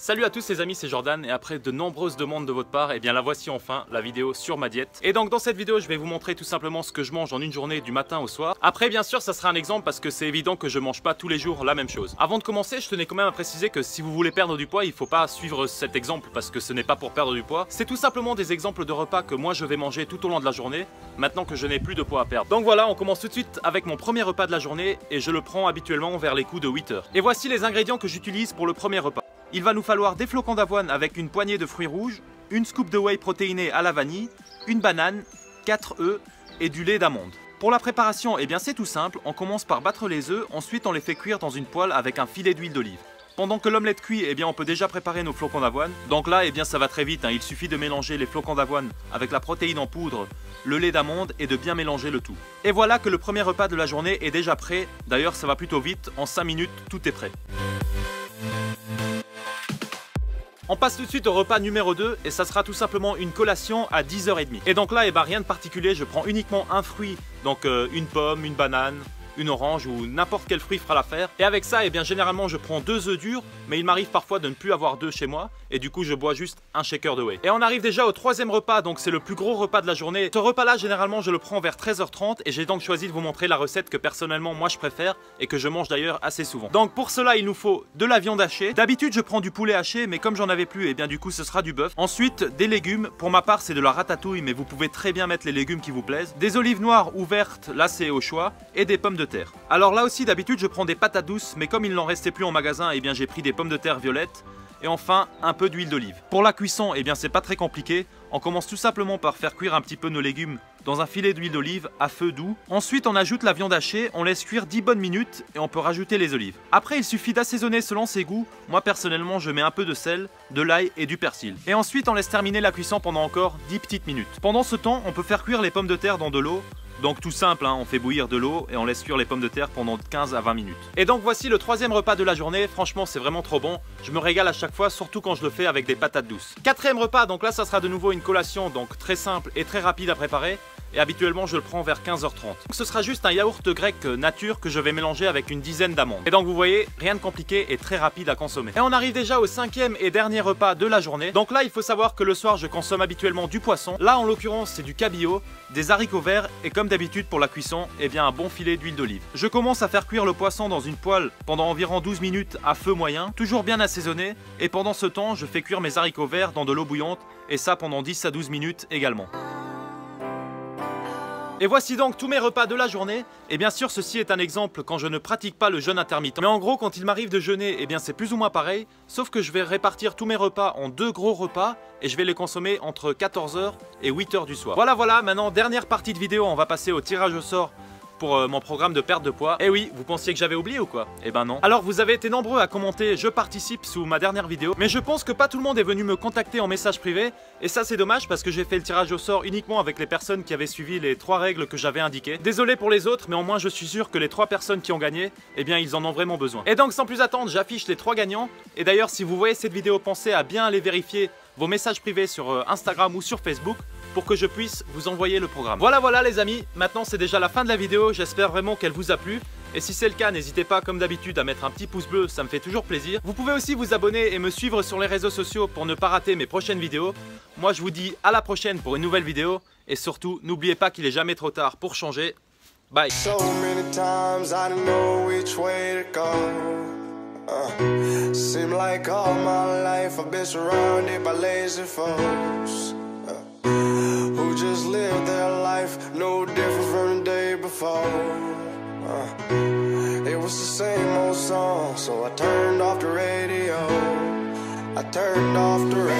Salut à tous les amis, c'est Jordan et après de nombreuses demandes de votre part, et bien la voici enfin, la vidéo sur ma diète. Et donc dans cette vidéo, je vais vous montrer tout simplement ce que je mange en une journée du matin au soir. Après bien sûr, ça sera un exemple parce que c'est évident que je mange pas tous les jours la même chose. Avant de commencer, je tenais quand même à préciser que si vous voulez perdre du poids, il faut pas suivre cet exemple parce que ce n'est pas pour perdre du poids. C'est tout simplement des exemples de repas que moi je vais manger tout au long de la journée, maintenant que je n'ai plus de poids à perdre. Donc voilà, on commence tout de suite avec mon premier repas de la journée et je le prends habituellement vers les coups de 8 h. Et voici les ingrédients que j'utilise pour le premier repas. Il va nous falloir des flocons d'avoine avec une poignée de fruits rouges, une scoop de whey protéiné à la vanille, une banane, 4 œufs et du lait d'amande. Pour la préparation, eh bien c'est tout simple, on commence par battre les œufs, ensuite on les fait cuire dans une poêle avec un filet d'huile d'olive. Pendant que l'omelette cuit, eh bien on peut déjà préparer nos flocons d'avoine. Donc là, eh bien ça va très vite, il suffit de mélanger les flocons d'avoine avec la protéine en poudre, le lait d'amande et de bien mélanger le tout. Et voilà que le premier repas de la journée est déjà prêt. D'ailleurs ça va plutôt vite, en 5 minutes tout est prêt. On passe tout de suite au repas numéro 2 et ça sera tout simplement une collation à 10 h 30. Et donc là, rien de particulier, je prends uniquement un fruit, donc une pomme, une banane, une orange ou n'importe quel fruit fera l'affaire. Et avec ça, généralement je prends 2 œufs durs, mais il m'arrive parfois de ne plus avoir d'œufs chez moi et du coup je bois juste un shaker de whey. Et on arrive déjà au troisième repas, donc c'est le plus gros repas de la journée. Ce repas là, généralement je le prends vers 13 h 30 et j'ai donc choisi de vous montrer la recette que personnellement moi je préfère et que je mange d'ailleurs assez souvent. Donc pour cela il nous faut de la viande hachée. D'habitude je prends du poulet haché, mais comme j'en avais plus, du coup ce sera du bœuf. Ensuite des légumes, pour ma part c'est de la ratatouille, mais vous pouvez très bien mettre les légumes qui vous plaisent. Des olives noires ou vertes, là c'est au choix, et des pommes de terre. Alors là aussi d'habitude je prends des patates douces, mais comme il n'en restait plus en magasin, j'ai pris des pommes de terre violettes. Et enfin un peu d'huile d'olive. Pour la cuisson, c'est pas très compliqué. On commence tout simplement par faire cuire un petit peu nos légumes dans un filet d'huile d'olive à feu doux. Ensuite on ajoute la viande hachée, on laisse cuire 10 bonnes minutes et on peut rajouter les olives. Après il suffit d'assaisonner selon ses goûts. Moi personnellement je mets un peu de sel, de l'ail et du persil. Et ensuite on laisse terminer la cuisson pendant encore 10 petites minutes. Pendant ce temps on peut faire cuire les pommes de terre dans de l'eau. Donc tout simple, on fait bouillir de l'eau et on laisse cuire les pommes de terre pendant 15 à 20 minutes. Et donc voici le troisième repas de la journée. Franchement c'est vraiment trop bon, je me régale à chaque fois, surtout quand je le fais avec des patates douces. Quatrième repas, donc là ça sera de nouveau une collation, donc très simple et très rapide à préparer. Et habituellement je le prends vers 15 h 30. Donc ce sera juste un yaourt grec nature que je vais mélanger avec une dizaine d'amandes. Et donc vous voyez, rien de compliqué et très rapide à consommer. Et on arrive déjà au cinquième et dernier repas de la journée. Donc là il faut savoir que le soir je consomme habituellement du poisson. Là en l'occurrence c'est du cabillaud, des haricots verts et comme d'habitude pour la cuisson, un bon filet d'huile d'olive. Je commence à faire cuire le poisson dans une poêle pendant environ 12 minutes à feu moyen, toujours bien assaisonné. Et pendant ce temps je fais cuire mes haricots verts dans de l'eau bouillante et ça pendant 10 à 12 minutes également. Et voici donc tous mes repas de la journée. Et bien sûr ceci est un exemple quand je ne pratique pas le jeûne intermittent. Mais en gros quand il m'arrive de jeûner, c'est plus ou moins pareil. Sauf que je vais répartir tous mes repas en 2 gros repas. Et je vais les consommer entre 14 h et 8 h du soir. Voilà, maintenant dernière partie de vidéo, on va passer au tirage au sort pour mon programme de perte de poids. Et oui, vous pensiez que j'avais oublié ou quoi? Eh ben non. Alors vous avez été nombreux à commenter je participe sous ma dernière vidéo, mais je pense que pas tout le monde est venu me contacter en message privé. Et ça c'est dommage parce que j'ai fait le tirage au sort uniquement avec les personnes qui avaient suivi les 3 règles que j'avais indiquées. Désolé pour les autres, mais au moins je suis sûr que les 3 personnes qui ont gagné, ils en ont vraiment besoin. Et donc sans plus attendre, j'affiche les 3 gagnants. Et d'ailleurs si vous voyez cette vidéo, pensez à bien aller vérifier vos messages privés sur Instagram ou sur Facebook pour que je puisse vous envoyer le programme. Voilà les amis, maintenant c'est déjà la fin de la vidéo, j'espère vraiment qu'elle vous a plu. Et si c'est le cas, n'hésitez pas comme d'habitude à mettre un petit pouce bleu, ça me fait toujours plaisir. Vous pouvez aussi vous abonner et me suivre sur les réseaux sociaux pour ne pas rater mes prochaines vidéos. Moi je vous dis à la prochaine pour une nouvelle vidéo. Et surtout, n'oubliez pas qu'il est jamais trop tard pour changer. Bye. Seem like all my life I've been surrounded by lazy folks who just live their life no different from the day before. It was the same old song, so I turned off the radio. I turned off the radio.